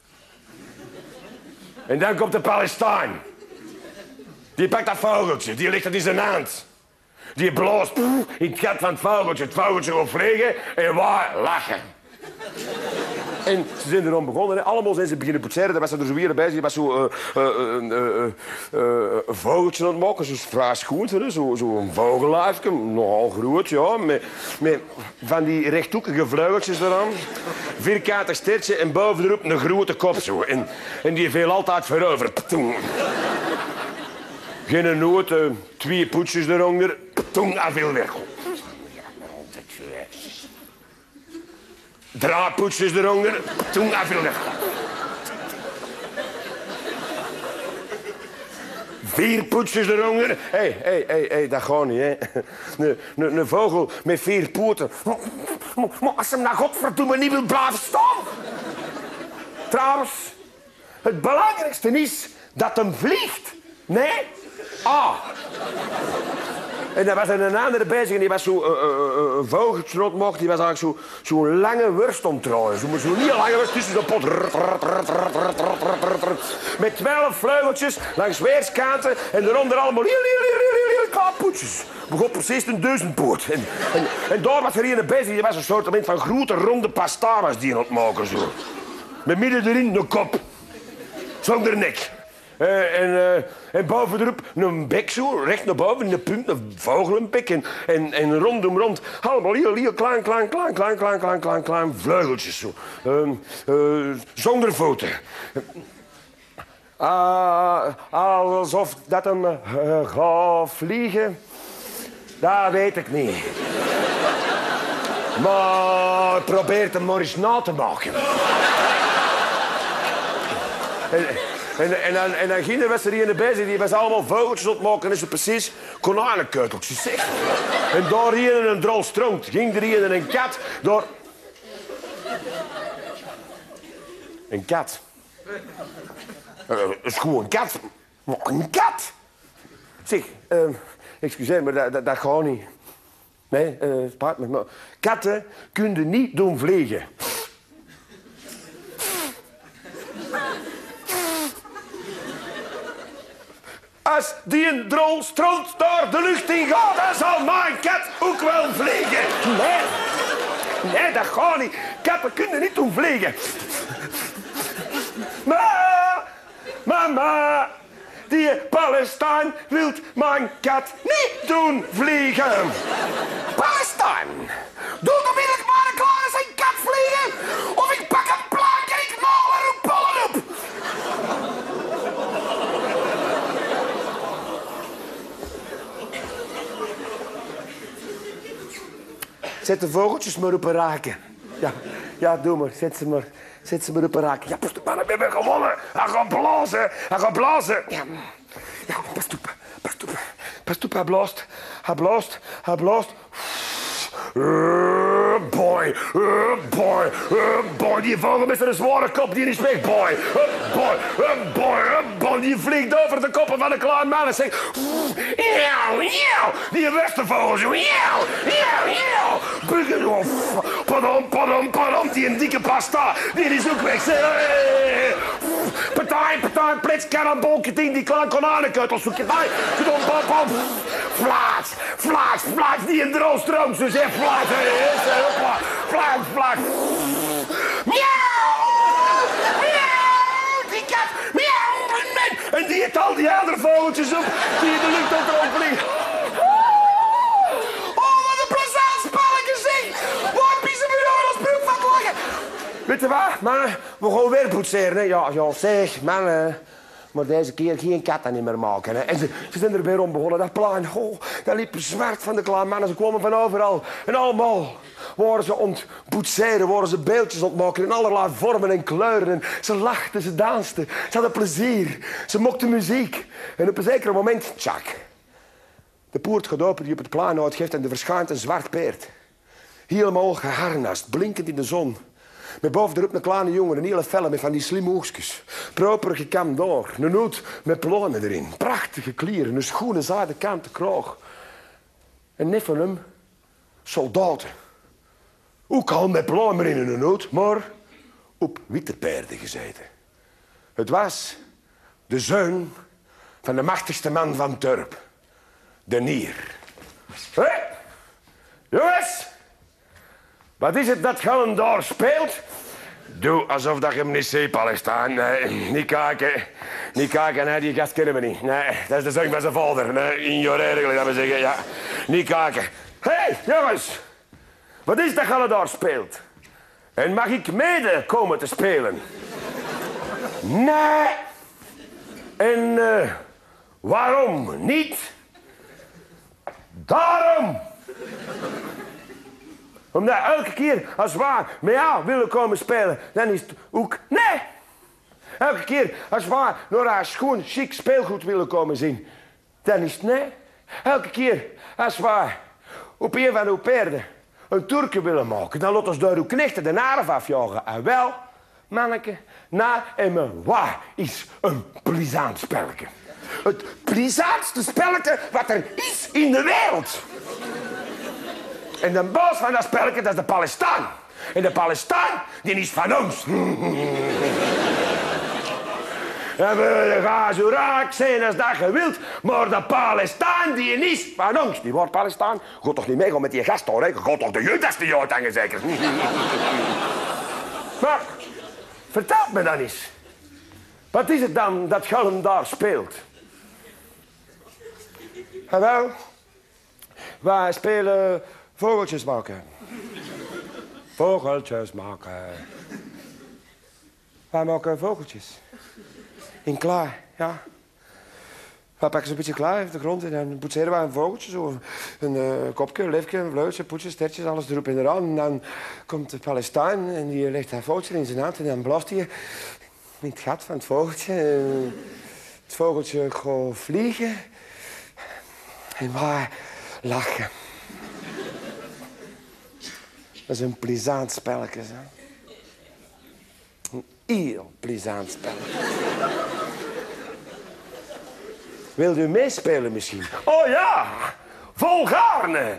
En dan komt de Palestijn. Die pakt dat vogeltje, die ligt het in zijn hand. Die blaast in het gat van het vogeltje. Het vogeltje wil vliegen en wij lachen. En ze zijn erom begonnen. Hè. Allemaal zijn ze beginnen poetseren. Dan was ze er zo weer bij. Je was zo uh, uh, uh, uh, uh, een vogeltje aan het maken. Zo'n vrij schoentje. Zo'n zo een vogellijfje. Nogal groot, ja. Met, met van die rechthoekige vleugeltjes eraan. Vierkantig stertje en bovenop een grote kop. Zo. En, en die viel altijd voorover. Geen noten, twee poetsjes eronder. Toen aan veel werk. Drie poetsjes eronder. Toen aan veel werk. Vier poetsjes eronder. Hé, hey, hé, hey, hé, hey, dat gaat niet, hè. Een, een, een vogel met vier poten. Maar als hem naar godverdomme niet wil blijven staan. Trouwens, het belangrijkste is dat hem vliegt. Nee? Ah. En dan was er een andere bezig en die was zo uh, uh, een vogeltje rondmocht. Die was eigenlijk zo'n zo lange worst omtraaien. Zo'n zo niet lange worst tussen de pot. Met twaalf vleugeltjes langs weerskanten en eronder allemaal heel, heel, heel, heel, heel kleine poetjes. Begon precies een duizendpoot. En, en, en daar was er een bezig. Die was een soort van grote ronde pasta was die aan het maken zo. Met midden erin een kop. Zonder nek. Uh, en, uh, en bovenop een bek zo, recht naar boven, in de punt, een vogelenbek. En, en, en rondom rond, allemaal heel, heel klein, klein, klein, klein, klein, klein, klein, klein vleugeltjes zo. Uh, uh, zonder voeten. Uh, alsof dat hem uh, gaat vliegen, dat weet ik niet. Maar probeer hem maar eens na te maken. En, En, en, dan, en dan ging was er hier bezig, die was allemaal vogeltjes opmaken en ze precies konijnenkeuteltjes, zeg. En daar hier een drol stroomt, ging er hier een kat door... Een kat? Uh, is gewoon een kat. Wat een kat? Zeg, uh, excuseer, maar dat, dat, dat gaat niet. Nee, uh, spijt me, maar katten kunnen niet doen vliegen. Als die een drol stroomt door de lucht in gaat, dan zal mijn kat ook wel vliegen. Nee, nee, dat gaat niet. Katten kunnen niet doen vliegen. Maar, mama, die Palestijn wil mijn kat niet doen vliegen. Palestijn, doe onmiddellijk maar een klaar zijn kat vliegen, of ik pak een plank en ik maal er een pollen op. Zet de vogeltjes maar op een raken. Ja, ja, doe maar. Zet ze maar, zet ze maar op een raken. Ja, pas op, maar we hebben gewonnen. Hij gaat blazen. Hij gaat blazen. Ja, ja, pas op. Pas op. Pas op, hij blaast. Hij blaast. Hij blaast. Uh, boy, uh, boy, uh, boy, die vogel met zijn zware kop, die is weg, boy. Uh, boy, uh, boy, uh, boy, die vliegt over de koppen van de kleine man en zegt... Jouw, jouw, die westenvogel zo, jouw, jouw, jouw. Buggen zo, pardon, pardon, pardon, die een dikke pasta, die is ook weg, zeg. Partij, partij, plits, cannonball, ketien, die kleine konijnenkeutel, zoek je bij. Vlaats, vlaats, vlaats, die een droostroom, zo zeg, vlaats, vlaats, vlaats. Miauw, miauw, die kat, miauw, en die heeft al die andere vogeltjes op, die in de lucht op de opening. Oh, wat een plezant spelletje, zeg. Waar piezen we jou als broek van te lachen? Weet je wat, mannen, we gaan weer poetseren, hè. Ja, ja, zeg, mannen. Maar deze keer geen katten niet meer maken. Hè. En ze, ze zijn er weer om begonnen. Dat plein, oh, dat liep zwart van de kleine mannen. Ze kwamen van overal. En allemaal waren ze ontpoetseren, waren ze beeldjes ontmaken in allerlei vormen en kleuren. En ze lachten, ze dansten, ze hadden plezier. Ze mochten muziek. En op een zeker moment, tjak. De poort gaat open die op het plein uitgeeft en er verschijnt een zwart paard. Helemaal geharnast, blinkend in de zon. Met bovenop een kleine jongen, een hele felle met van die slimme oogstjes. Proper gekamd door, een hoed met pluimen erin. Prachtige klieren, een schoene zijde kanten kraag. En net van hem, soldaten. Ook al met pluimen in hun hoed, maar op witte paarden gezeten. Het was de zoon van de machtigste man van het dorp. De Nier. Hé, hey, jongens! Wat is het dat Gallen daar speelt? Doe alsof dat je hem niet ziet, Palestijn. Nee, niet kijken. Niet kijken, nee, die gast kennen we niet. Nee, dat is de zoon van zijn vader. Nee, ignoreren, dat we zeggen, ja. Niet kijken. Hé, hey, jongens. Wat is dat Gallen daar speelt? En mag ik mede komen te spelen? Nee. En uh, Waarom niet? Daarom. Omdat elke keer als wij met jou willen komen spelen, dan is het ook nee. Elke keer als wij naar haar schoon, chic speelgoed willen komen zien, dan is het nee. Elke keer als wij op een van uw paarden een turken willen maken, dan laten ze door uw knechten de naren afjagen. En wel, manneke, na en me, waar is een plezant spelletje. Het plezantste spelletje wat er is in de wereld. En de baas van dat spelletje, dat is de Palestijn. En de Palestijn, die is van ons. En we gaan zo raak zijn als dat je wilt, maar de Palestijn, die is van ons. Die wordt Palestijn. Gaat toch niet meegaan met die gast hoor, hè? Gaat toch de judaste jood hangen, zeker? Maar, vertel me dan eens. Wat is het dan dat Gollum daar speelt? En wel, wij spelen vogeltjes maken. Vogeltjes maken. Wij maken vogeltjes. In klaar, ja. We pakken ze een beetje klaar op de grond en dan poetseren we een vogeltje. Zo. Een uh, kopje, een lefje, een vleugje, poetsjes, stertjes, alles erop en eraan. En dan komt de Palestijn en die legt dat vogeltje in zijn hand en dan blaast hij in het gat van het vogeltje. En het vogeltje gaat vliegen en wij lachen. Dat is een plezant spelletje, hè. Een heel plezant spelletje. Wilt u meespelen misschien? Oh ja, volgaarne.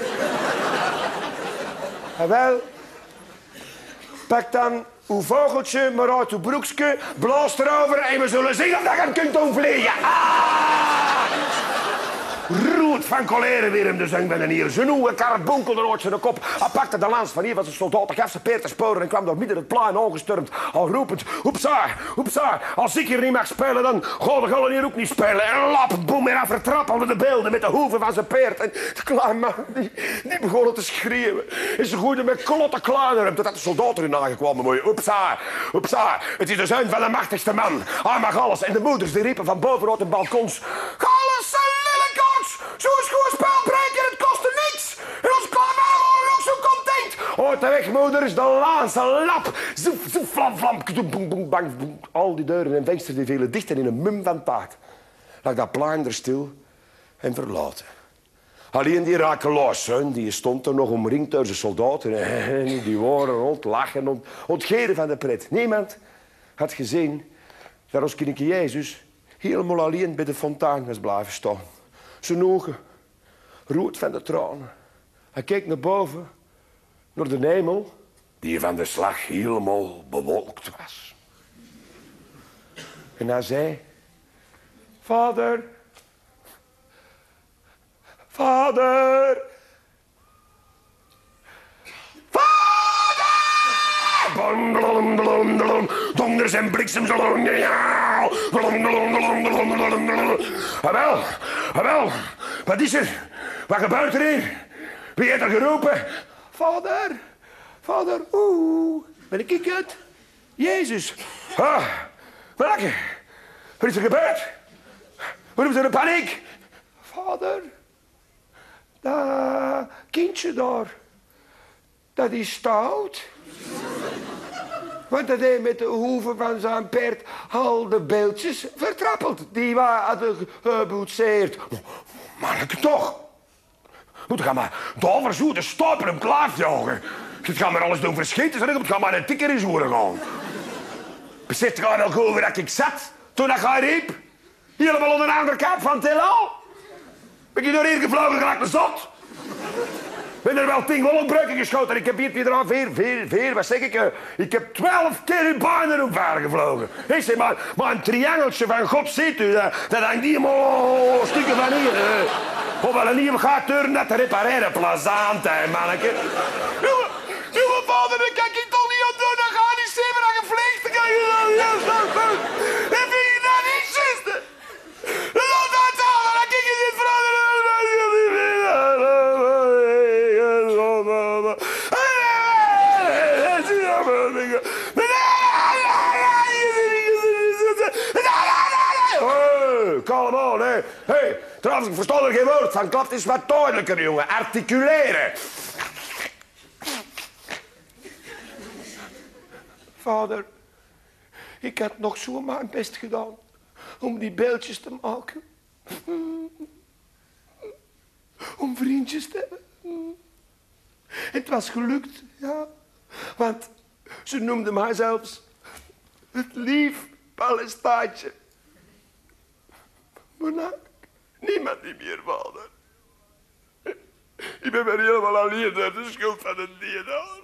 En wel, pak dan uw vogeltje maar uit uw broekje, blaas erover en we zullen zien of dat je hem kunt doen vliegen. Ah! Roet van cholerewirm, de zang ben hier. Zijn oe, karret bonkelde uit zijn kop. Hij pakte de lans van hier van zijn soldaat, gaf zijn peer te sporen en kwam door midden het plein ongesturmd. Al roepend, hoepsa, hoepsa. Als ik hier niet mag spelen, dan ga de gullen hier ook niet spelen. En lap, boem, en hij vertrappelde de beelden met de hoeven van zijn peert. En de kleine man, die, die begon te schreeuwen. En ze gooide met klotte kluinen totdat de soldaten erin aangekomen worden. Hoepsa, hoepsa. Het is de zoon van de machtigste man. Hij mag alles. En de moeders die riepen van boven uit de balkons. Alles, zo'n schoon spel breken, het kostte niks. En onze klaver worden ook zo content. Uit de weg, moeders, de laatste lap. Zoef, zoef, vlam, vlam, boem, boem, boem, bang, boem. Al die deuren en vensters die vielen dicht en in een mum van taart lag dat plein er stil en verlaten. Alleen die rakeloos, die stond er nog omringd door zijn soldaten. En die waren rond, lachen, ont, ontgeren van de pret. Niemand had gezien dat ons kindje Jezus helemaal alleen bij de fontein was blijven staan. Zijn ogen, rood van de tranen. Hij keek naar boven, naar de hemel, die van de slag helemaal bewolkt was. En hij zei, Vader, Vader, Vader! Blom, blom, blom, blom, donders en bliksems, blom, ja, blom, blom, blom, blom, blom, blom. Wel, wel, wat is er? Wat gebeurt er hier? Wie heeft er geroepen? Vader, vader, oeh, ben ik het? Jezus. Ah, welke? Wat is er gebeurd? Waarom is er een paniek? Vader, dat kindje daar, dat is stout. Want dat heeft met de hoeven van zijn paard al de beeldjes vertrappeld. Die we hadden geboetseerd. Manneke toch. Moet gaan maar daar verzoeten, stoppen hem klaarjagen. Het gaat maar alles doen verschieten, zodat het gaat maar een tikker in zoeren gaan. Beseft je wel goed waar ik zat toen dat ga riep? Helemaal aan de andere kant van het heelal. Ben je door hier gevlogen gelijk een zot? Ik ben er wel tien wollenbreuken geschoten en ik heb hier eraan veer, veer, veer, wat zeg ik? Ik heb twaalf keer uw banen omver gevlogen. Ik zeg maar, maar een triangeltje van God ziet u, dat, dat hangt niet helemaal stukken van hier. Uh. Of wel een nieuwe gaatdeur net te repareren, plezant, hè, manneke. Jongen, jongen, vader, dat kan ik toch niet aan doen, dan ga je niet zien waar je vliegt, dan kan je dan heel zo goed. En vind je dat niet, zuster? Laat dat aan, dan kan je dit veranderen. jongen. Kalm aan, hè. Hé, hey, trouwens, ik versta er geen woord van. Klap eens wat duidelijker, jongen. Articuleren. Vader, ik had nog zo mijn best gedaan om die beeldjes te maken. Om vriendjes te hebben. Het was gelukt, ja. Want ze noemden mij zelfs het lief Palestijntje. Maar nou, niemand niet meer, vader. Ik ben weer helemaal alleen door de schuld van het dierenhouden.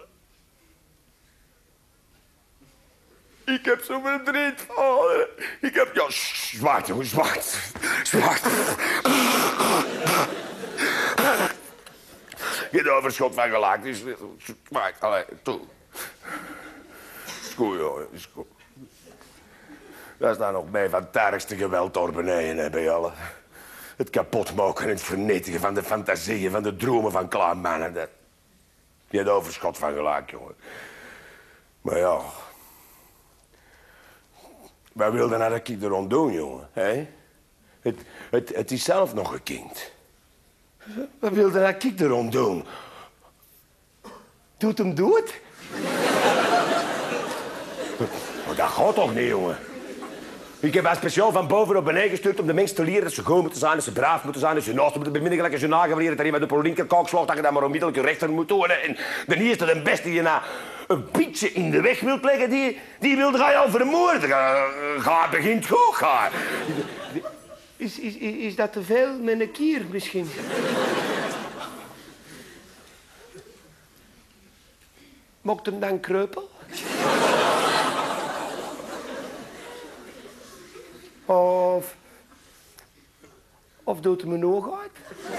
Ik heb zo verdriet, vader. Ik heb... Ja, zwart, jongen, zwart. Zwart. Geen overschot van gelijk. Dus, zwart, allee, toe. Is goed, jongen, is goed. Dat is nou nog mee van het ergste geweld door beneden, hè, bij allen. Het kapotmaken en het vernietigen van de fantasieën, van de dromen van kleine mannen. Dat... Geen overschot van gelijk, jongen. Maar ja... Wat wilde nou dat ik er rond doen, jongen? Hè? Het, het, het is zelf nog een kind. Wat wilde dat ik er rond doen? Doet hem dood? Maar dat gaat toch niet, jongen? Ik heb haar speciaal van boven naar beneden gestuurd om de mensen te leren dat ze goed moeten zijn, dat ze braaf moeten zijn, dat ze naast moeten beminnen, gelijk als je nagen leren dat je met op een linkerkaak slaat, dat je dat maar onmiddellijk je rechter moet doen. En de eerste, de beste die je na een beetje in de weg wilt leggen, die, die wilde ga je al vermoorden. Ga, ga begint goed, ga. Is, is, is, is dat te veel met een kier misschien? Mocht hem dan kreupel? Of... Of doet hij mijn ogen uit?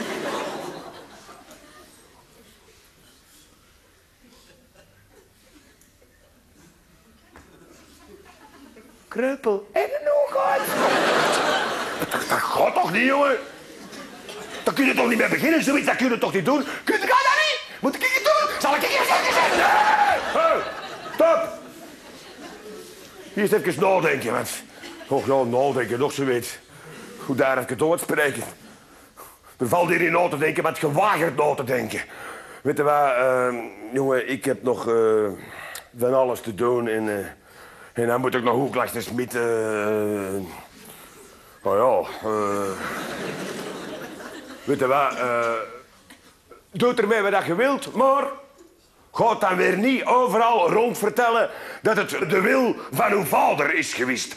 Kreupel en een oog uit? Dat, dat gaat toch niet, jongen? Daar kun je toch niet mee beginnen, zoiets, dat kun je toch niet doen? Kun je dat niet? Moet ik het doen? Zal ik het eerst even zeggen? Nee! Hey, stop! Eerst even nadenken, want... Och ja, nadenken, nog zoiets. Hoe daar heb ik het uitspreken? Er valt hier in na te denken, maar het gewaagd na te denken. Weet je wat, uh, jongen, ik heb nog uh, van alles te doen en... Uh, en dan moet ik nog ook langs de smid... Uh, oh ja... Uh, weet je wat, uh, doe ermee wat je wilt, maar... Ga dan weer niet overal rond vertellen dat het de wil van uw vader is geweest.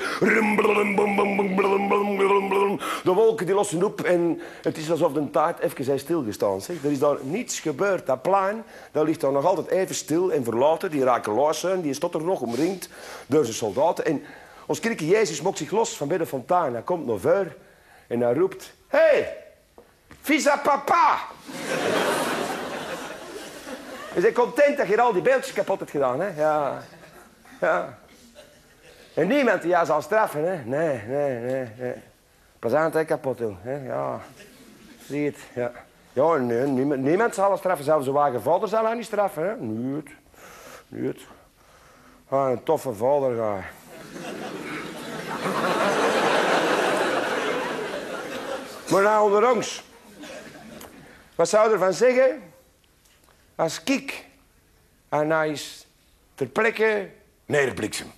De wolken die lossen op en het is alsof de tijd even zijn stilgestaan. Zeg. Er is daar niets gebeurd. Dat plein dat ligt daar nog altijd even stil en verlaten. Die raken los zijn, die staat er nog omringd door zijn soldaten. En ons kerkje Jezus maakt zich los van bij de fontein. Hij komt naar voren en hij roept... Hé, hey, visa papa! Je bent content dat je al die beeldjes kapot hebt gedaan, hè? Ja. Ja. En niemand die jou zal straffen, hè? Nee, nee, nee, nee. Plezant, hè, kapot doen, hè? Ja. Zie het, ja. Ja, nee, niemand, niemand zal straffen. Zelfs een wagen vader zal hij niet straffen, hè? Niet. Niet. Ah, een toffe vader, ga. Maar nou onder ons. Wat zou je ervan zeggen... Als ik en hij is ter plekke neerbliksem.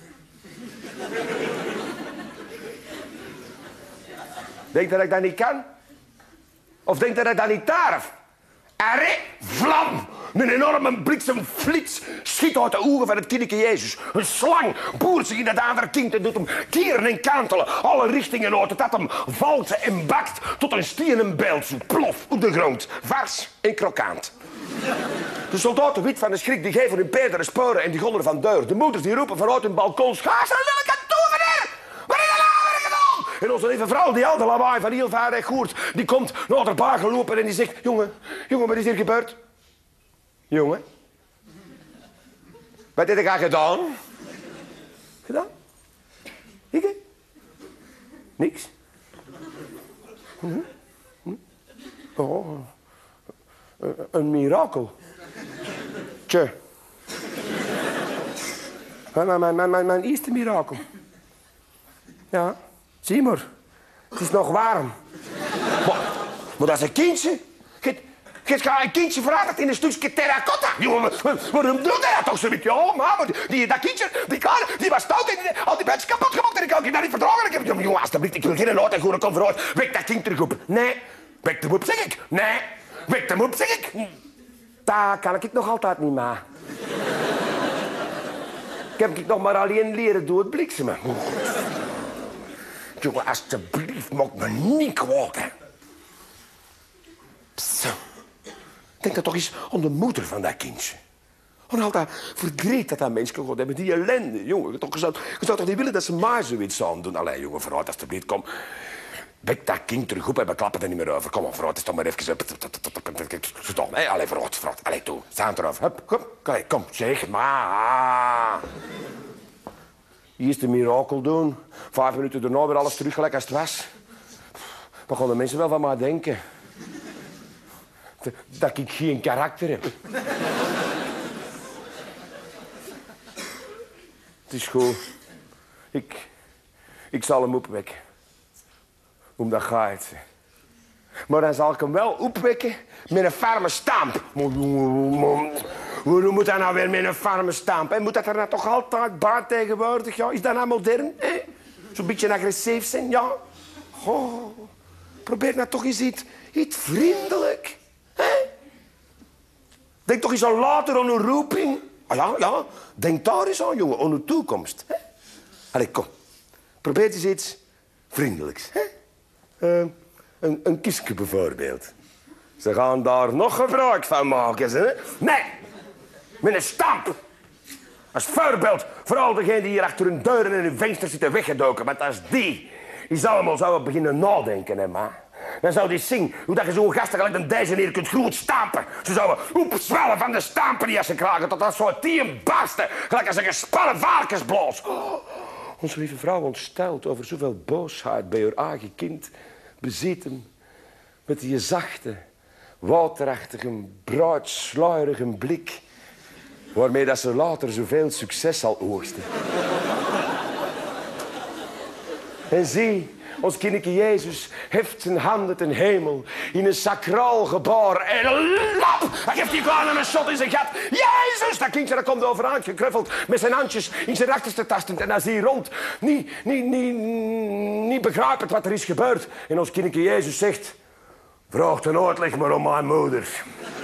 Denk dat ik dat niet kan? Of denk dat ik dat niet durf? Arre, vlam! Een enorme bliksemflits schiet uit de ogen van het kindje Jezus. Een slang boert zich in dat andere kind en doet hem kieren en kantelen. Alle richtingen uit, dat hem valt en bakt tot een stenen beeld. Zo plof op de grond. Vars en krokant. De soldaten wit van de schrik die geven hun paarden sporen en die gonnen van deur. De moeders die roepen vanuit hun balkons. Ga zo lelijke tovenaar! Wat is er nou weer gedaan? En onze lieve vrouw die al de lawaai van heel vaardig hoort, die komt naar de baan gelopen en die zegt... Jongen, jongen, wat is hier gebeurd? Jongen? Wat heb ik aan gedaan? Gedaan? Ik? Niks? Hm? Hm? Oh... Een mirakel. Tje. Mijn, mijn, mijn, mijn eerste mirakel. Ja, zie maar. Het is nog warm. Maar, maar dat is een kindje. Je gaat een kindje veranderd in een stukje terracotta. Jongen, waarom doet hij dat toch zo met jou, man? Die, dat kindje, die kaart, die was stout en al die mensen kapot gemaakt en ik kan het niet verdragen. Ik heb, jongen, alsjeblieft, ik wil geen nood en goede kom vooruit. Wek dat kind terug op. Nee. Wek hem op, zeg ik. Nee. Wek hem op, zeg ik. Dat kan ik nog altijd niet, ma. Ik heb ik nog maar alleen leren door het bliksemen. Jongen, alsjeblieft, maak me niet kwaad, hè. Zo. Denk dat toch eens aan de moeder van dat kindje. En al dat verdriet dat dat mens kan gaan hebben, die ellende, jongen. Je, toch, je, zou, je zou toch niet willen dat ze maar zoiets zouden doen? Allee, jongen, vooruit, alsjeblieft, kom. Wek dat kind terug op en we klappen er niet meer over. Kom op, vooruit, is toch maar even... Stop, hé, allee, vooruit, vooruit. Allee, toe, staan erover. Hup, kom, allee, kom, zeg maar. Eerst een mirakel doen. Vijf minuten daarna weer alles terug gelijk als het was. Wat gaan de mensen wel van mij denken? Dat ik geen karakter heb. Het is goed. Ik, ik zal hem opwekken. Om dat gaat. Maar dan zal ik hem wel opwekken met een ferme stamp. Waarom moet dat nou weer met een ferme stamp? Hè? Moet dat er nou toch altijd bij tegenwoordig? Ja? Is dat nou modern? Zo'n beetje agressief zijn? Ja. Oh, probeer nou toch eens iets, iets vriendelijk. Hè? Denk toch eens aan later aan uw roeping. Ah ja, ja. Denk daar eens aan, jongen, aan uw toekomst. Hè? Allee, kom. Probeer eens iets vriendelijks. Hè? Uh, een, een kistje bijvoorbeeld. Ze gaan daar nog gebruik van maken, hè? Nee, met een stamp. Als voorbeeld voor al degenen die hier achter hun deuren en hun vensters zitten weggedoken. Want als die eens allemaal zouden beginnen nadenken, hè, ma. Dan zou die zien hoe dat je zo'n gasten gelijk een deze neer kunt goed stampen. Ze zouden opzwellen van de stampen die als ze kragen tot dat soort tien barsten. Gelijk als een gespannen varkensbloos. Oh, onze lieve vrouw ontsteld over zoveel boosheid bij haar eigen kind. Bezitten met die zachte, waterachtige, bruidsluierige blik. Waarmee dat ze later zoveel succes zal oogsten. En zie, ons kindje Jezus heft zijn handen ten hemel in een sacraal gebaar en lap! Hij geeft die kleine een shot in zijn gat. Jezus! Dat kindje dat komt overaan gekruffeld met zijn handjes in zijn achterste tastend en dan zie je rond. Niet, niet, niet, niet begrijpend wat er is gebeurd. En ons kindje Jezus zegt, vraag de uitleg maar om mijn moeder.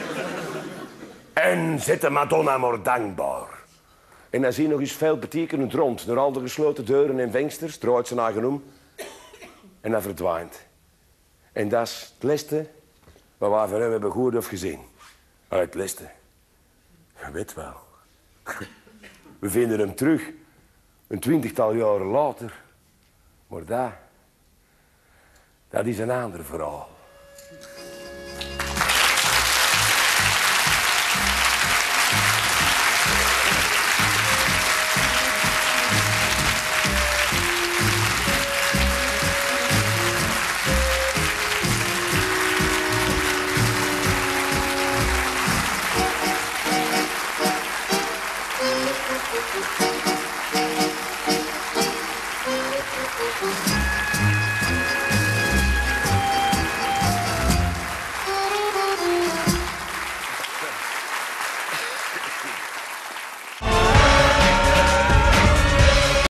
En zet de Madonna maar dankbaar. En dan zie je nog eens veel betekenend rond. Door al de gesloten deuren en vensters, draait zijn eigen om. En dat verdwijnt. En dat is het leste wat wij van hem hebben gehoord of gezien. Allee, het leste. Je weet wel. We vinden hem terug. Een twintigtal jaren later. Maar dat... Dat is een ander verhaal.